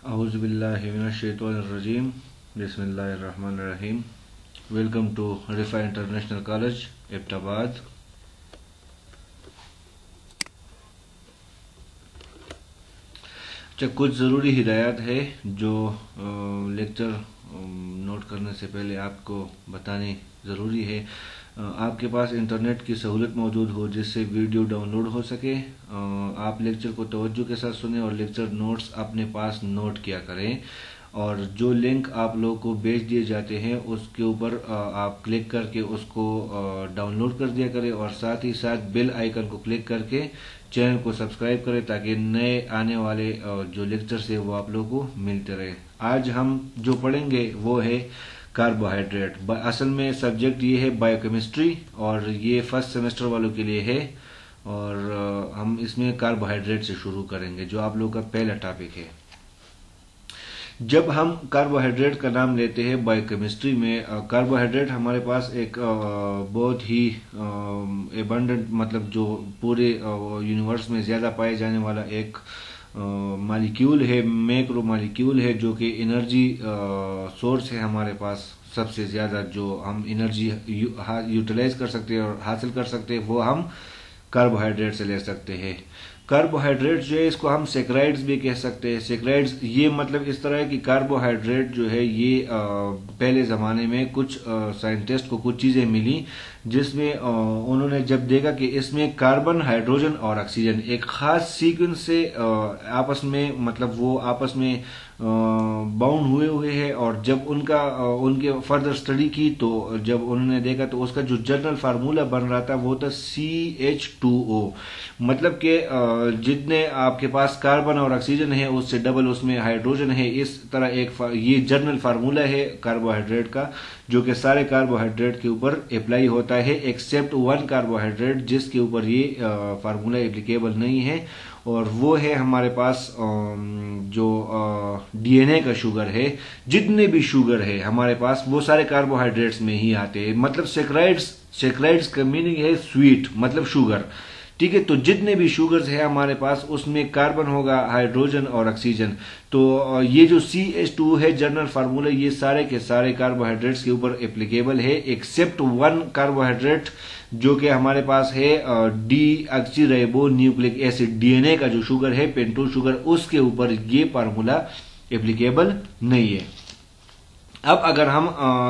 Auzubillahi minash-shaytanir-rajim. Bismillahir-rahmanir-rahim. Welcome to Rifa International College, Abbottabad. अच्छा, कुछ ज़रूरी हिदायत है जो लेक्चर नोट करने से पहले आपको बतानी ज़रूरी है। आपके पास इंटरनेट की सहूलत मौजूद हो जिससे वीडियो डाउनलोड हो सके। आप लेक्चर को तवज्जो के साथ सुने और लेक्चर नोट्स अपने पास नोट किया करें। और जो लिंक आप लोगों को भेज दिए जाते हैं उसके ऊपर आप क्लिक करके उसको डाउनलोड कर दिया करें और साथ ही साथ बेल आइकन को क्लिक करके चैनल को सब्सक्राइब करें ताकि नए आने वाले जो लेक्चर्स है वो आप लोगों को मिलते रहे। आज हम जो पढ़ेंगे वो है कार्बोहाइड्रेट। असल में सब्जेक्ट ये है बायोकेमिस्ट्री और ये फर्स्ट सेमेस्टर वालों के लिए है। और हम इसमें कार्बोहाइड्रेट से शुरू करेंगे जो आप लोगों का पहला टॉपिक है। जब हम कार्बोहाइड्रेट का नाम लेते हैं बायोकेमिस्ट्री में, कार्बोहाइड्रेट हमारे पास एक बहुत ही एबंडेंट मतलब जो पूरे यूनिवर्स में ज़्यादा पाए जाने वाला एक मालिक्यूल है, मैक्रो मालिक्यूल है जो कि एनर्जी सोर्स है हमारे पास। सबसे ज़्यादा जो हम एनर्जी यूटिलाइज कर सकते हैं और हासिल कर सकते हैं वो हम कार्बोहाइड्रेट से ले सकते हैं। कार्बोहाइड्रेट जो है इसको हम सैकराइड्स भी कह सकते हैं। सैकराइड्स ये मतलब इस तरह है कि कार्बोहाइड्रेट जो है ये पहले ज़माने में कुछ साइंटिस्ट को कुछ चीज़ें मिली जिसमें उन्होंने जब देखा कि इसमें कार्बन, हाइड्रोजन और ऑक्सीजन एक खास सीक्वेंस से आपस में मतलब वो आपस में बाउंड हुए हैं। और जब उनके फर्दर स्टडी की तो जब उन्होंने देखा तो उसका जो जनरल फार्मूला बन रहा था वो था CH2O। मतलब कि जितने आपके पास कार्बन और ऑक्सीजन है उससे डबल उसमें हाइड्रोजन है। इस तरह ये जनरल फार्मूला है कार्बोहाइड्रेट का जो कि सारे कार्बोहाइड्रेट के ऊपर अप्लाई होता है एक्सेप्ट वन कार्बोहाइड्रेट जिसके ऊपर ये फार्मूला एप्लीकेबल नहीं है। और वो है हमारे पास जो DNA का शुगर है। जितने भी शुगर है हमारे पास वो सारे कार्बोहाइड्रेट्स में ही आते हैं। मतलब सैकराइड्स का मीनिंग है स्वीट मतलब शुगर, ठीक है। तो जितने भी शुगर्स है हमारे पास उसमें कार्बन होगा, हाइड्रोजन और ऑक्सीजन। तो ये जो CH2 है जनरल फार्मूला ये सारे के सारे कार्बोहाइड्रेट्स के ऊपर एप्लीकेबल है एक्सेप्ट वन कार्बोहाइड्रेट जो कि हमारे पास है डीऑक्सीराइबो न्यूक्लिक एसिड। DNA का जो शुगर है पेंटोज शुगर उसके ऊपर ये फार्मूला एप्लीकेबल नहीं है। अब अगर हम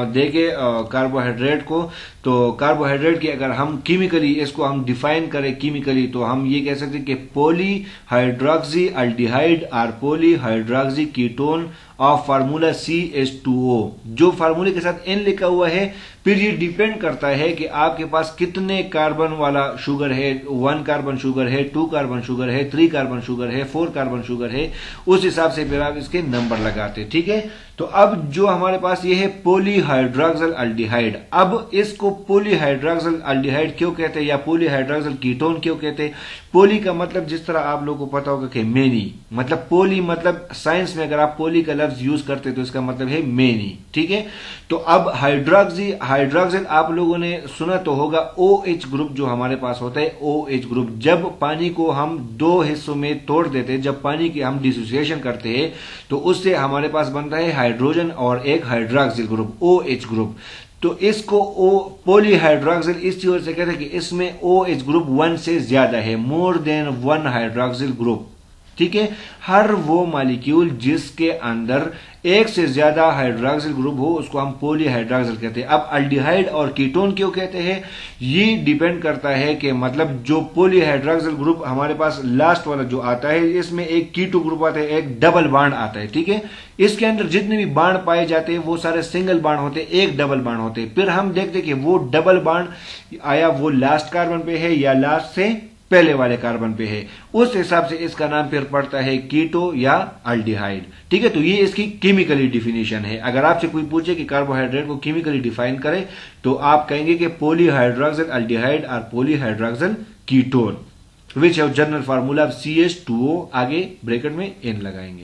देखें कार्बोहाइड्रेट को तो कार्बोहाइड्रेट की अगर हम केमिकली इसको हम डिफाइन करें केमिकली तो हम ये कह सकते हैं कि पॉलीहाइड्रोक्सी अल्डिहाइड और polyhydroxy ketone of formula CH2O। जो फार्मूले के साथ N लिखा हुआ है फिर ये डिपेंड करता है कि आपके पास कितने कार्बन वाला शुगर है। 1 कार्बन शुगर है, 2 कार्बन शुगर है, 3 कार्बन शुगर है, 4 कार्बन शुगर है, उस हिसाब से फिर आप इसके नंबर लगाते, ठीक है। तो अब जो हमारे पास ये है पॉलीहाइड्रोक्सिल अल्डिहाइड। अब इसको पॉलीहाइड्रोक्सिल अल्डिहाइड क्यों कहते हैं या पॉलीहाइड्रोक्सिल कीटोन क्यों कहते हैं? पोली का मतलब जिस तरह आप लोगों को पता होगा कि मेनी, मतलब पोली मतलब साइंस में अगर आप पोली का लफ्ज यूज करते तो इसका मतलब है मेनी, ठीक है। तो अब हाइड्रोक्सिल आप लोगों ने सुना तो होगा OH ग्रुप जो हमारे पास होता है OH ग्रुप। जब पानी को हम दो हिस्सों में तोड़ देते हैं, जब पानी की हम डिसोसिएशन करते हैं तो उससे हमारे पास बनता है हाइड्रोजन और एक हाइड्रोक्सिल ग्रुप OH ग्रुप। तो इसको पॉलीहाइड्रोक्सिल इस वजह से कहते हैं कि इसमें OH ग्रुप 1 से ज्यादा है, मोर देन 1 हाइड्रोक्सिल ग्रुप, ठीक है। हर वो मॉलिक्यूल जिसके अंदर एक से ज्यादा हाइड्रोक्सिल ग्रुप हो उसको हम पॉलीहाइड्रोक्सिल कहते हैं। अब अल्डिहाइड और कीटोन क्यों कहते हैं ये डिपेंड करता है कि मतलब जो पॉलीहाइड्रोक्सिल ग्रुप हमारे पास लास्ट वाला जो आता है इसमें एक कीटो ग्रुप आता है, एक डबल बांड आता है, ठीक है। इसके अंदर जितने भी बांड पाए जाते हैं वो सारे सिंगल बांड होते हैं, एक डबल बांड होते हैं। फिर हम देखते हैं कि वो डबल बांड आया वो लास्ट कार्बन पे है या लास्ट से पहले वाले कार्बन पे है, उस हिसाब से इसका नाम फिर पड़ता है कीटो या अल्डिहाइड, ठीक है। तो ये इसकी केमिकली डिफिनीशन है। अगर आपसे कोई पूछे कि कार्बोहाइड्रेट को केमिकली डिफाइन करे तो आप कहेंगे कि पॉलीहाइड्रोक्सिल अल्डिहाइड और polyhydroxyl ketone which have general formula CH2O, आगे ब्रैकेट में N लगाएंगे।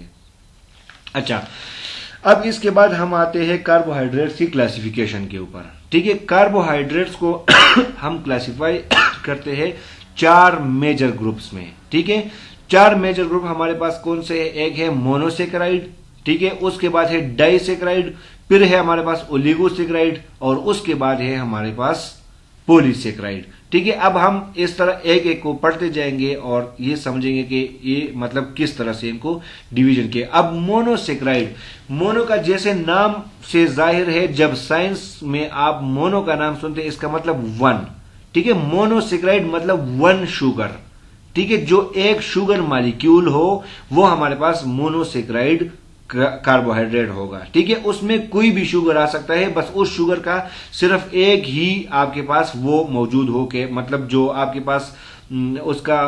अच्छा, अब इसके बाद हम आते हैं कार्बोहाइड्रेट्स की क्लासिफिकेशन के ऊपर, ठीक है। कार्बोहाइड्रेट्स को हम क्लासिफाई करते हैं 4 मेजर ग्रुप्स में, ठीक है। चार मेजर ग्रुप हमारे पास कौन से है? एक है मोनोसेकेराइड, ठीक है, उसके बाद है डाइसेकेराइड, फिर है हमारे पास ओलिगोसेकेराइड और उसके बाद है हमारे पास पॉलीसेकेराइड। ठीक है, अब हम इस तरह एक एक को पढ़ते जाएंगे और ये समझेंगे कि ये मतलब किस तरह से इनको डिवीजन किया। अब मोनोसेकेराइड, मोनो का जैसे नाम से जाहिर है, जब साइंस में आप मोनो का नाम सुनते हैं इसका मतलब वन, ठीक है, मोनोसेकेराइड मतलब वन शुगर, ठीक है, जो एक शुगर मॉलिक्यूल हो वो हमारे पास मोनोसेकेराइड कार्बोहाइड्रेट होगा। ठीक है, उसमें कोई भी शुगर आ सकता है, बस उस शुगर का सिर्फ एक ही आपके पास वो मौजूद हो के मतलब जो आपके पास उसका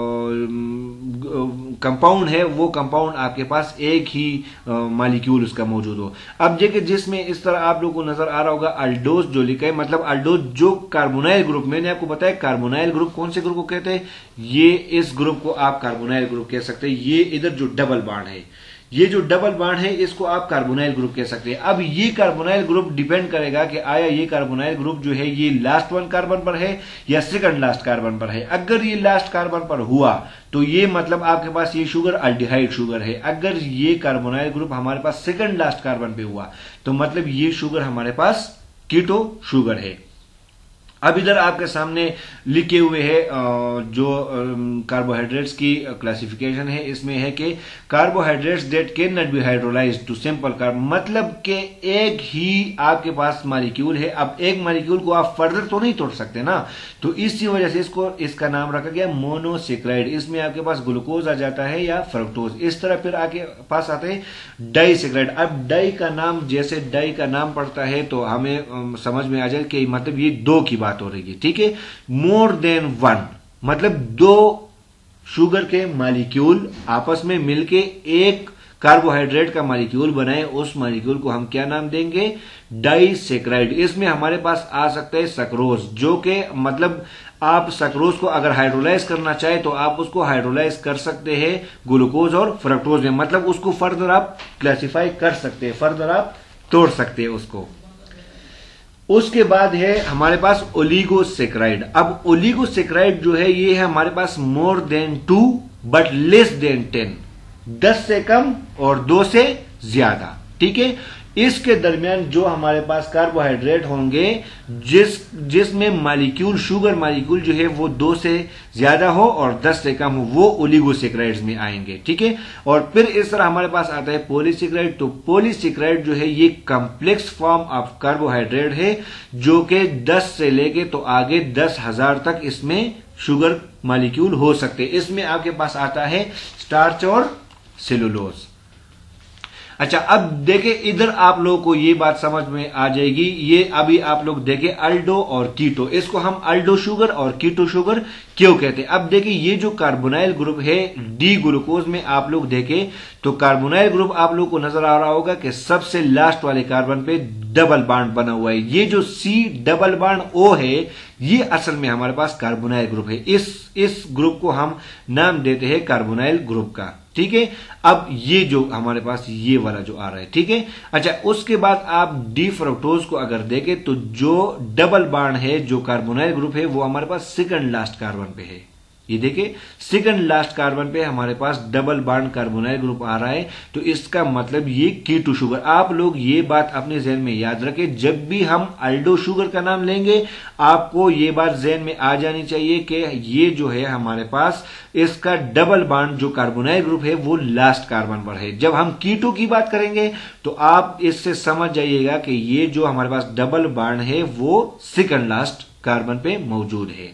कंपाउंड है वो कंपाउंड आपके पास एक ही मॉलिक्यूल उसका मौजूद हो। अब देखिए जिसमें इस तरह आप लोगों को नजर आ रहा होगा अल्डोज जो लिखा है, मतलब अल्डोज जो कार्बोनाइल ग्रुप, मैंने आपको बताया कार्बोनाइल ग्रुप कौन से ग्रुप को कहते हैं, ये इस ग्रुप को आप कार्बोनाइल ग्रुप कह सकते हैं। ये इधर जो डबल बॉन्ड है, ये जो डबल बॉन्ड है इसको आप कार्बोनाइल ग्रुप कह सकते हैं। अब ये कार्बोनाइल ग्रुप डिपेंड करेगा कि आया ये कार्बोनाइल ग्रुप जो है ये लास्ट वन कार्बन पर है या सेकंड लास्ट कार्बन पर है। अगर ये लास्ट कार्बन पर हुआ तो ये मतलब आपके पास ये शुगर अल्डिहाइड शुगर है। अगर ये कार्बोनाइल ग्रुप हमारे पास सेकंड लास्ट कार्बन पे हुआ तो मतलब ये शुगर हमारे पास कीटो शुगर है। अब इधर आपके सामने लिखे हुए हैं जो कार्बोहाइड्रेट्स की क्लासिफिकेशन है, इसमें है कि carbohydrates that can not be hydrolysed to simple carb, मतलब कि एक ही आपके पास मॉलिक्यूल है। अब एक मॉलिक्यूल को आप फर्दर तो नहीं तोड़ सकते ना, तो इसी वजह से इसका नाम रखा गया मोनोसेकेराइड। इसमें आपके पास ग्लूकोज आ जाता है या फ्रक्टोज। इस तरह फिर आपके पास आते हैं डाइसेकेराइड। अब डाई का नाम, जैसे डाई का नाम पड़ता है तो हमें समझ में आ जाए कि मतलब ये दो की बात हो रही है। ठीक है, मोर देन वन मतलब दो शुगर के मॉलिक्यूल आपस में मिलके एक कार्बोहाइड्रेट का मॉलिक्यूल बनाए, उस मॉलिक्यूल को हम क्या नाम देंगे? डाइसेकेराइड। इसमें हमारे पास आ सकता है सक्रोज, जो कि मतलब आप सक्रोज को अगर हाइड्रोलाइज करना चाहे तो आप उसको हाइड्रोलाइज कर सकते हैं ग्लूकोज और फ्रक्टोज में, मतलब उसको फर्दर आप क्लासिफाई कर सकते हैं, फर्दर आप तोड़ सकते हैं उसको। उसके बाद है हमारे पास ओलिगोसेकेराइड। अब ओलिगोसेकेराइड जो है ये है हमारे पास more than 2 but less than 10, 10 से कम और 2 से ज्यादा। ठीक है, इसके दरमियान जो हमारे पास कार्बोहाइड्रेट होंगे जिसमें मॉलिक्यूल शुगर मॉलिक्यूल जो है वो 2 से ज्यादा हो और 10 से कम हो, वो ओलिगोसेकेराइड्स में आएंगे। ठीक है, और फिर इस तरह हमारे पास आता है पॉलीसेकेराइड। तो पॉलीसेकेराइड जो है ये कॉम्प्लेक्स फॉर्म ऑफ कार्बोहाइड्रेट है जो कि 10 से लेके तो आगे 10,000 तक इसमें शुगर मॉलिक्यूल हो सकते हैं। इसमें आपके पास आता है स्टार्च और सेलुलोज। अच्छा, अब देखें इधर आप लोगों को ये बात समझ में आ जाएगी। ये अभी आप लोग देखें अल्डो और कीटो, इसको हम अल्डो शुगर और कीटो शुगर क्यों कहते हैं। अब देखिए ये जो कार्बोनाइल ग्रुप है डी ग्लूकोज में आप लोग देखें तो कार्बोनाइल ग्रुप आप लोग को नजर आ रहा होगा कि सबसे लास्ट वाले कार्बन पे डबल बॉन्ड बना हुआ है। ये जो सी डबल बॉन्ड ओ है ये असल में हमारे पास कार्बोनाइल ग्रुप है। इस ग्रुप को हम नाम देते हैं कार्बोनाइल ग्रुप का। ठीक है, अब ये जो हमारे पास ये वाला जो आ रहा है, ठीक है। अच्छा, उसके बाद आप डी फ्रक्टोज को अगर देखें तो जो डबल बॉन्ड है जो कार्बोनाइल ग्रुप है वो हमारे पास सेकंड लास्ट कार्बन पे है। ये देखिए सेकंड लास्ट कार्बन पे हमारे पास डबल बॉन्ड कार्बोनाइल ग्रुप आ रहा है, तो इसका मतलब ये कीटो शुगर। आप लोग ये बात अपने जहन में याद रखें, जब भी हम अल्डो शुगर का नाम लेंगे आपको ये बात जहन में आ जानी चाहिए कि ये जो है हमारे पास इसका डबल बॉन्ड जो कार्बोनाइल ग्रुप है वो लास्ट कार्बन पर है। जब हम कीटो की बात करेंगे तो आप इससे समझ जाइएगा कि ये जो हमारे पास डबल बॉन्ड है वो सेकंड लास्ट कार्बन पे मौजूद है।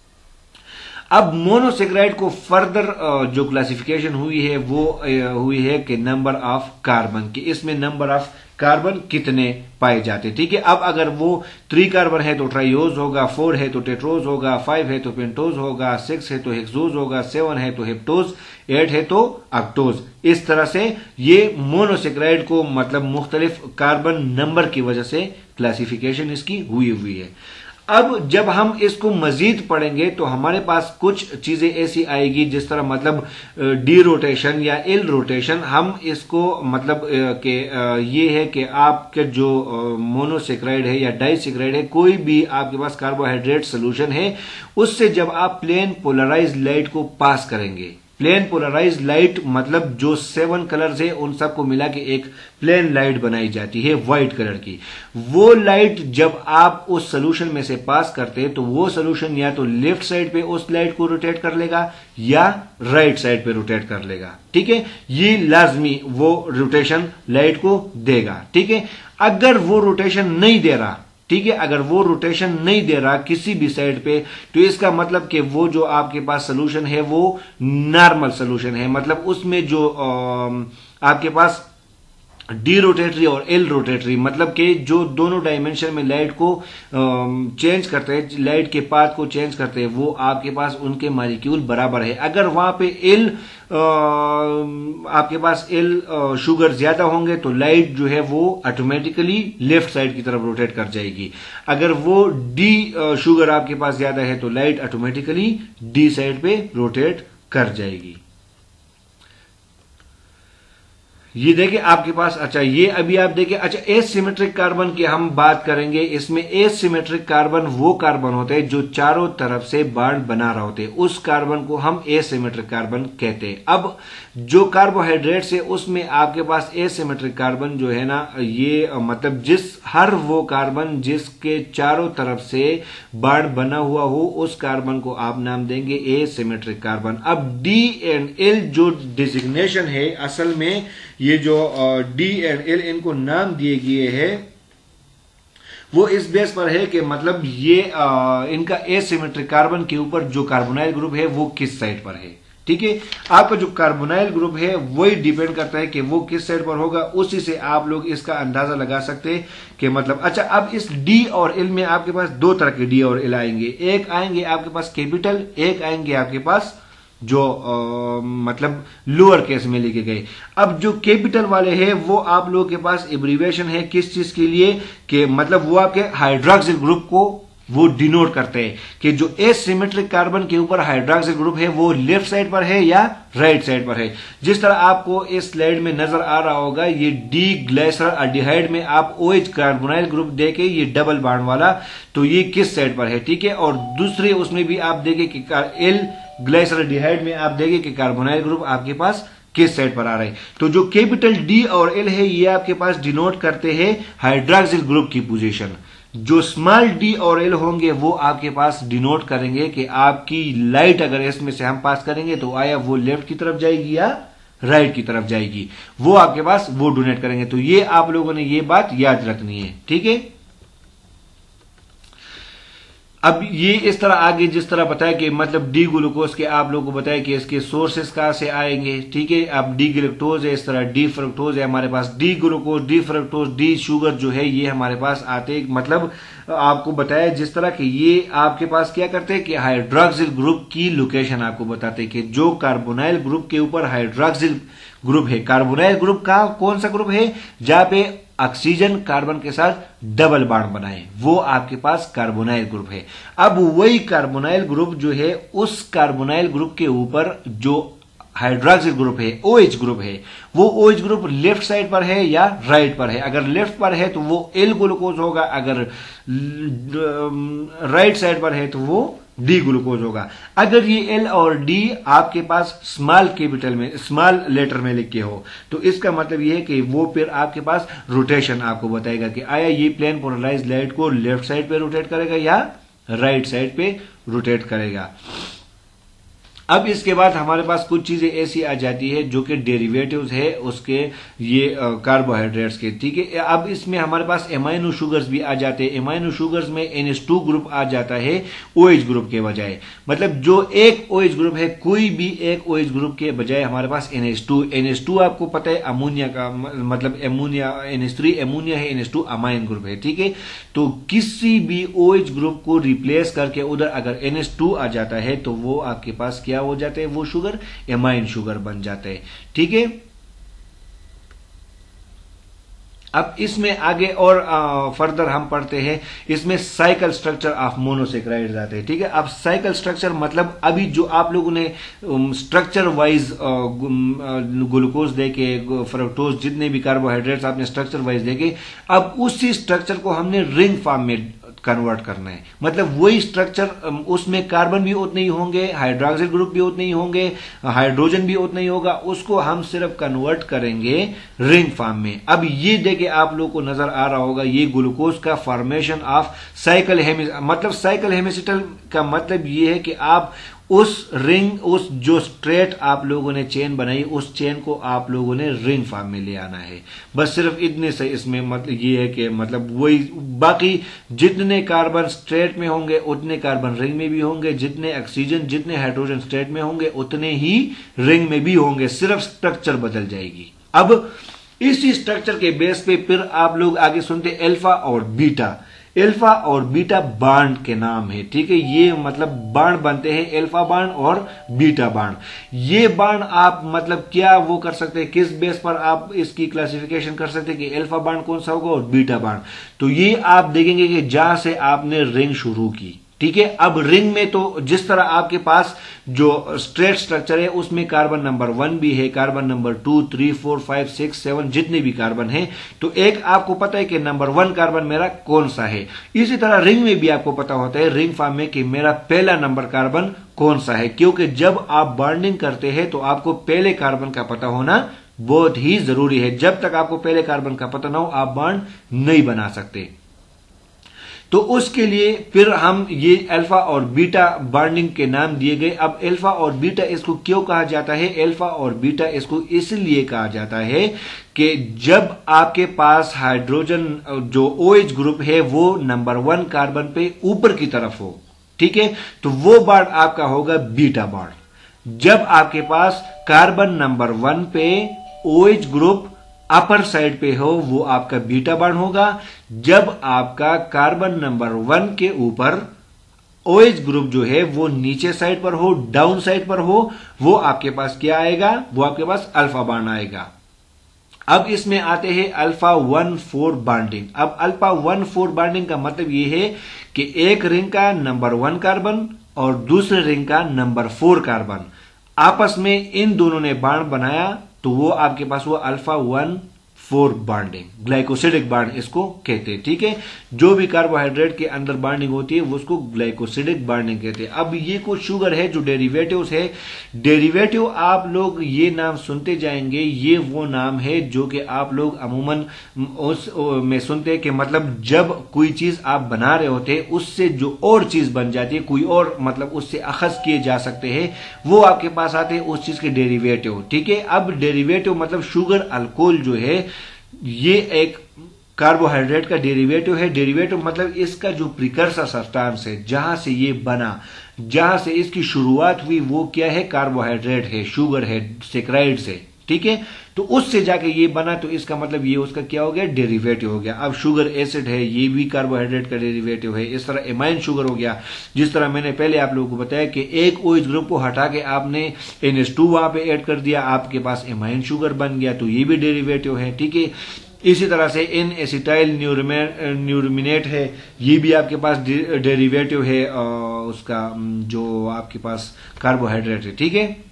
अब मोनोसेकेराइड को फर्दर जो क्लासिफिकेशन हुई है वो हुई है कि नंबर ऑफ कार्बन की, इसमें नंबर ऑफ कार्बन कितने पाए जाते। ठीक है, अब अगर वो 3 कार्बन है तो ट्राइयोज होगा, 4 है तो टेट्रोज होगा, 5 है तो पेंटोज होगा, 6 है तो हेक्सोज होगा, 7 है तो हेप्टोज, 8 है तो ऑक्टोज। इस तरह से ये मोनोसेकेराइड को मतलब मुख्तलिफ कार्बन नंबर की वजह से क्लासिफिकेशन इसकी हुई है। अब जब हम इसको मजीद पढ़ेंगे तो हमारे पास कुछ चीजें ऐसी आएगी जिस तरह मतलब डी रोटेशन या एल रोटेशन, हम इसको मतलब कि ये है कि आपके जो मोनोसेकेराइड है या डाइसेकेराइड है, कोई भी आपके पास कार्बोहाइड्रेट सोल्यूशन है उससे जब आप प्लेन पोलराइज्ड लाइट को पास करेंगे, प्लेन पोलराइज लाइट मतलब जो 7 कलर्स है उन सबको मिला के एक प्लेन लाइट बनाई जाती है व्हाइट कलर की। वो लाइट जब आप उस सोल्यूशन में से पास करते हैं तो वो सोल्यूशन या तो लेफ्ट साइड पे उस लाइट को रोटेट कर लेगा या राइट साइड पे रोटेट कर लेगा। ठीक है, ये लाजमी वो रोटेशन लाइट को देगा। ठीक है, अगर वो रोटेशन नहीं दे रहा, ठीक है, अगर वो रोटेशन नहीं दे रहा किसी भी साइड पे, तो इसका मतलब कि वो जो आपके पास सोल्यूशन है वो नॉर्मल सोल्यूशन है। मतलब उसमें जो आपके पास डी रोटेटरी और एल रोटेटरी मतलब कि जो दोनों डायमेंशन में लाइट को चेंज करते हैं, लाइट के पाथ को चेंज करते हैं, वो आपके पास उनके मॉलिक्यूल बराबर है। अगर वहां पे एल आपके पास एल शुगर ज्यादा होंगे तो लाइट जो है वो ऑटोमेटिकली लेफ्ट साइड की तरफ रोटेट कर जाएगी। अगर वो डी शुगर आपके पास ज्यादा है तो लाइट ऑटोमेटिकली डी साइड पे रोटेट कर जाएगी। ये देखिए आपके पास, अच्छा ये अभी आप देखिए, अच्छा एसिमेट्रिक कार्बन की हम बात करेंगे। इसमें एसिमेट्रिक कार्बन वो कार्बन होते हैं जो चारों तरफ से बॉन्ड बना रहे होते हैं, उस कार्बन को हम एसिमेट्रिक कार्बन कहते हैं। अब जो कार्बोहाइड्रेट्स है उसमें आपके पास एसिमेट्रिक कार्बन जो है ना, ये मतलब हर वो कार्बन जिसके चारों तरफ से बॉन्ड बना हुआ हो उस कार्बन को आप नाम देंगे एसिमेट्रिक कार्बन। अब डी एंड एल जो डिजिग्नेशन है, असल में ये जो डी एंड एल इनको नाम दिए गए हैं वो इस बेस पर है कि मतलब ये इनका एसिमेट्रिक कार्बन के ऊपर जो कार्बोनाइल ग्रुप है वो किस साइड पर है। ठीक है, आपका जो कार्बोनाइल ग्रुप है वही डिपेंड करता है कि वो किस साइड पर होगा, उसी से आप लोग इसका अंदाजा लगा सकते हैं कि मतलब। अच्छा, अब इस डी और एल में आपके पास दो तरह के डी और एल आएंगे। एक आएंगे आपके पास कैपिटल, एक आएंगे आपके पास जो मतलब लोअर केस में लिखे गए। अब जो कैपिटल वाले हैं वो आप लोगों के पास एब्रीविएशन है किस चीज के लिए, कि मतलब वो आपके हाइड्रोक्सिल ग्रुप को वो डिनोट करते हैं कि जो एसिमेट्रिक कार्बन के ऊपर हाइड्रोक्सिल ग्रुप है वो लेफ्ट साइड पर है या राइट साइड पर है। जिस तरह आपको इस स्लाइड में नजर आ रहा होगा, ये डी ग्लाइसरॉल्डिहाइड में आप OH कार्बोनाइल ग्रुप देके ये डबल बॉन्ड वाला, तो ये किस साइड पर है। ठीक है, और दूसरे उसमें भी आप देखें कि एल ग्लाइसरॉल्डिहाइड में आप देखें कि कार्बोनाइल ग्रुप आपके पास किस साइड पर आ रहा है। तो जो कैपिटल डी और एल है ये आपके पास डिनोट करते हैं हाइड्रोक्सिल ग्रुप की पोजीशन। जो स्मॉल डी और एल होंगे वो आपके पास डिनोट करेंगे कि आपकी लाइट अगर इसमें से हम पास करेंगे तो आया वो लेफ्ट की तरफ जाएगी या राइट की तरफ जाएगी, वो आपके पास वो डोनेट करेंगे। तो ये आप लोगों ने ये बात याद रखनी है। ठीक है, अब ये इस तरह आगे जिस तरह बताया कि मतलब डी ग्लूकोज के आप लोगों को बताया कि इसके सोर्सेस कहां से आएंगे। ठीक है, अब डी गैलेक्टोज है, इस तरह डी फ्रक्टोज है हमारे पास, D glucose, D fructose, D sugar जो है ये हमारे पास आते हैं। मतलब आपको बताया जिस तरह कि ये आपके पास क्या करते हैं कि हाइड्रोक्सिल ग्रुप की लोकेशन आपको बताते हैं कि जो कार्बोनाइल ग्रुप के ऊपर हाइड्रोक्सिल ग्रुप है, कार्बोनाइल ग्रुप का कौन सा ग्रुप है जहां पे ऑक्सीजन कार्बन के साथ डबल बॉन्ड बनाए, वो आपके पास कार्बोनाइल ग्रुप है। अब वही कार्बोनाइल ग्रुप जो है उस कार्बोनाइल ग्रुप के ऊपर जो हाइड्रोक्सिल ग्रुप है, OH ग्रुप है, वो OH ग्रुप लेफ्ट साइड पर है या राइट पर है। अगर लेफ्ट पर है तो वो एल ग्लूकोज होगा, अगर राइट साइड पर है तो वो डी ग्लूकोज होगा। अगर ये एल और डी आपके पास स्मॉल कैपिटल में, स्मॉल लेटर में लिखे हो, तो इसका मतलब ये है कि वो फिर आपके पास रोटेशन आपको बताएगा कि आया ये प्लेन पोलराइज लाइट को लेफ्ट साइड पे रोटेट करेगा या राइट साइड पे रोटेट करेगा। अब इसके बाद हमारे पास कुछ चीजें ऐसी आ जाती है जो कि डेरिवेटिव्स है उसके ये कार्बोहाइड्रेट्स के। ठीक है, अब इसमें हमारे पास एमाइनो शुगर्स भी आ जाते हैं। एमाइनो शुगर्स में NH2 ग्रुप आ जाता है OH ग्रुप के बजाय। मतलब जो एक OH ग्रुप है, कोई भी एक OH ग्रुप के बजाय हमारे पास NH2 आपको पता है अमोनिया का मतलब एमोनिया, NH3 एमोनिया है, NH2 अमाइन ग्रुप है। ठीक है, तो किसी भी OH ग्रुप को रिप्लेस करके उधर अगर NH2 आ जाता है तो वो आपके पास क्या हो जाते हैं, वो शुगर एमाइन शुगर बन जाते हैं। ठीक है, अब इसमें आगे और फर्दर हम पढ़ते हैं, इसमें साइकिल स्ट्रक्चर ऑफ मोनोसेक्राइड्स आते हैं। ठीक है, अब साइकिल स्ट्रक्चर मतलब अभी जो आप लोगों ने स्ट्रक्चर वाइज ग्लूकोज देके, फ्रक्टोज, जितने भी कार्बोहाइड्रेट्स आपने स्ट्रक्चर वाइज देखे, अब उसी स्ट्रक्चर को हमने रिंग फॉर्म में कन्वर्ट करना है। मतलब वही स्ट्रक्चर, उसमें कार्बन भी उतने ही होंगे, हाइड्रोक्सिल ग्रुप भी उतने ही होंगे, हाइड्रोजन भी उतना ही होगा, उसको हम सिर्फ कन्वर्ट करेंगे रिंग फॉर्म में। अब ये देखिए आप लोगों को नजर आ रहा होगा, ये ग्लूकोज का फॉर्मेशन ऑफ साइकिल मतलब साइकिल हेमिसिटल का मतलब ये है कि आप उस रिंग, उस जो स्ट्रेट आप लोगों ने चेन बनाई, उस चेन को आप लोगों ने रिंग फॉर्म में ले आना है। बस सिर्फ इतने से इसमें मतलब ये है कि मतलब वही बाकी जितने कार्बन स्ट्रेट में होंगे उतने कार्बन रिंग में भी होंगे, जितने ऑक्सीजन, जितने हाइड्रोजन स्ट्रेट में होंगे उतने ही रिंग में भी होंगे, सिर्फ स्ट्रक्चर बदल जाएगी। अब इसी स्ट्रक्चर के बेस पे फिर आप लोग आगे सुनते अल्फा और बीटा। अल्फा और बीटा बांड के नाम है, ठीक है। ये मतलब बांड बनते हैं, अल्फा बांड और बीटा बांड। ये बांड आप मतलब क्या वो कर सकते हैं, किस बेस पर आप इसकी क्लासिफिकेशन कर सकते हैं कि अल्फा बांड कौन सा होगा और बीटा बांड। तो ये आप देखेंगे कि जहां से आपने रिंग शुरू की, ठीक है। अब रिंग में तो जिस तरह आपके पास जो स्ट्रेट स्ट्रक्चर है उसमें कार्बन नंबर 1 भी है, कार्बन नंबर 2, 3, 4, 5, 6, 7 जितने भी कार्बन हैं, तो एक आपको पता है कि नंबर 1 कार्बन मेरा कौन सा है। इसी तरह रिंग में भी आपको पता होता है, रिंग फॉर्म में, कि मेरा पहला नंबर कार्बन कौन सा है, क्योंकि जब आप बॉन्डिंग करते हैं तो आपको पहले कार्बन का पता होना बहुत ही जरूरी है। जब तक आपको पहले कार्बन का पता ना हो आप बॉन्ड नहीं बना सकते। तो उसके लिए फिर हम ये अल्फा और बीटा बॉन्डिंग के नाम दिए गए। अब अल्फा और बीटा इसको क्यों कहा जाता है? अल्फा और बीटा इसको इसलिए कहा जाता है कि जब आपके पास हाइड्रोजन जो OH ग्रुप है वो नंबर 1 कार्बन पे ऊपर की तरफ हो, ठीक है, तो वो बॉन्ड आपका होगा बीटा बॉन्ड। जब आपके पास कार्बन नंबर 1 पे OH ग्रुप अपर साइड पे हो वो आपका बीटा बॉन्ड होगा। जब आपका कार्बन नंबर 1 के ऊपर OH ग्रुप जो है वो नीचे साइड पर हो, डाउन साइड पर हो, वो आपके पास क्या आएगा, वो आपके पास अल्फा बॉन्ड आएगा। अब इसमें आते हैं अल्फा 1,4 बॉन्डिंग। अब अल्फा 1,4 बॉन्डिंग का मतलब ये है कि एक रिंग का नंबर 1 कार्बन और दूसरे रिंग का नंबर 4 कार्बन आपस में इन दोनों ने बॉन्ड बनाया तो वो आपके पास हुआ अल्फा 1,4 बॉन्डिंग, ग्लाइकोसिडिक बॉन्ड इसको कहते हैं, ठीक है। जो भी कार्बोहाइड्रेट के अंदर बॉन्डिंग होती है वो उसको ग्लाइकोसिडिक बॉन्डिंग कहते हैं। अब ये कुछ शुगर है जो डेरिवेटिव्स है, डेरिवेटिव आप लोग ये नाम सुनते जाएंगे, ये वो नाम है जो कि आप लोग अमूमन उस में सुनते हैं कि मतलब जब कोई चीज आप बना रहे होते हैं उससे जो और चीज बन जाती है, कोई और मतलब उससे अखज किए जा सकते हैं, वो आपके पास आते हैं उस चीज के डेरिवेटिव, ठीक है। अब डेरिवेटिव मतलब शुगर अल्कोहल जो है ये एक कार्बोहाइड्रेट का डेरिवेटिव है। डेरिवेटिव मतलब इसका जो प्रिकर्सर सब्सटेंस है, जहां से ये बना, जहां से इसकी शुरुआत हुई, वो क्या है, कार्बोहाइड्रेट है, शुगर है, सेक्राइड से, ठीक है। तो उससे जाके ये बना तो इसका मतलब ये उसका क्या हो गया, डेरिवेटिव हो गया। अब शुगर एसिड है, ये भी कार्बोहाइड्रेट का डेरिवेटिव है। इस तरह एमाइन शुगर हो गया, जिस तरह मैंने पहले आप लोगों को बताया कि एक OH ग्रुप को हटा के आपने NH2 वहां पे ऐड कर दिया, आपके पास एमाइन शुगर बन गया, तो ये भी डेरिवेटिव है, ठीक है। इसी तरह से इन एसिटाइल न्यूरमिनेट है, ये भी आपके पास डेरिवेटिव है उसका जो आपके पास कार्बोहाइड्रेट है, ठीक है।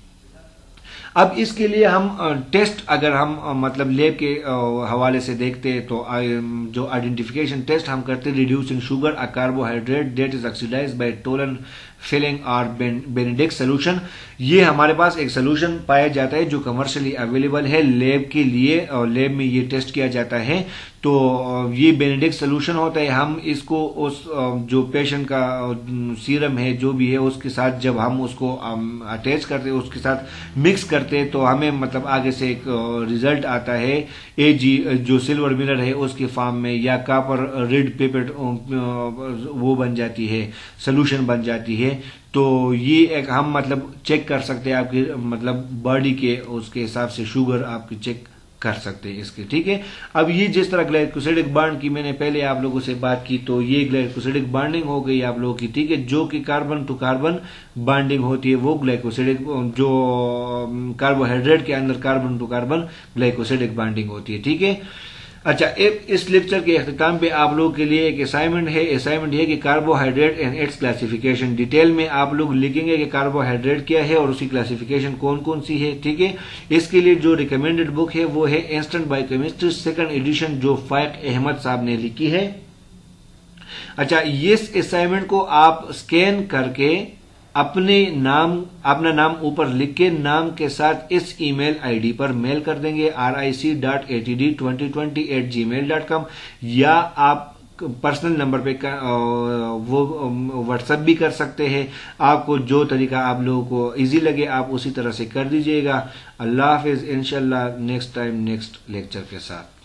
अब इसके लिए हम टेस्ट अगर हम मतलब लैब के हवाले से देखते हैं तो जो आइडेंटिफिकेशन टेस्ट हम करते हैं, reducing sugar a carbohydrate that is oxidised by Tollens Fehling और बेनेडिक्ट सोल्यूशन, ये हमारे पास एक सोल्यूशन पाया जाता है जो कमर्शियली अवेलेबल है लैब के लिए, और लैब में ये टेस्ट किया जाता है। तो ये बेनेडिक्ट सोल्यूशन होता है, हम इसको उस जो पेशेंट का सीरम है जो भी है उसके साथ जब हम उसको अटैच करते हैं, उसके साथ मिक्स करते हैं, तो हमें मतलब आगे से एक रिजल्ट आता है AG जो सिल्वर मिरर है उसके फॉर्म में, या कॉपर रेड पेपर वो बन जाती है, सोल्यूशन बन जाती है। तो ये एक हम मतलब चेक कर सकते हैं आपकी मतलब बॉडी के उसके हिसाब से शुगर आपकी चेक कर सकते हैं इसके, ठीक है। अब ये जिस तरह ग्लाइकोसिडिक बॉन्ड की मैंने पहले आप लोगों से बात की, तो ये ग्लाइकोसिडिक बॉन्डिंग हो गई आप लोगों की, ठीक है। जो कि कार्बन टू कार्बन बॉन्डिंग होती है वो ग्लाइकोसिडिक, जो कार्बोहाइड्रेट के अंदर carbon to carbon glycosidic bonding होती है, ठीक है। अच्छा, इस लेक्चर के अख्ताम पे आप लोगों के लिए एक असाइनमेंट है। असाइनमेंट है कि carbohydrate and its classification, detail में आप लोग लिखेंगे कि कार्बोहाइड्रेट क्या है और उसकी क्लासिफिकेशन कौन कौन सी है, ठीक है। इसके लिए जो रिकमेंडेड बुक है वो है इंस्टेंट बायोकेमिस्ट्री 2nd एडिशन जो फाइक अहमद साहब ने लिखी है। अच्छा, ये असाइनमेंट को आप स्कैन करके अपना नाम ऊपर लिख के नाम के साथ इस ईमेल आईडी पर मेल कर देंगे ric.atd2020@gmail.com, या आप पर्सनल नंबर पे वो व्हाट्सएप भी कर सकते हैं। आपको जो तरीका आप लोगों को इजी लगे आप उसी तरह से कर दीजिएगा। अल्लाह हाफिज, इंशाल्लाह नेक्स्ट टाइम नेक्स्ट लेक्चर के साथ।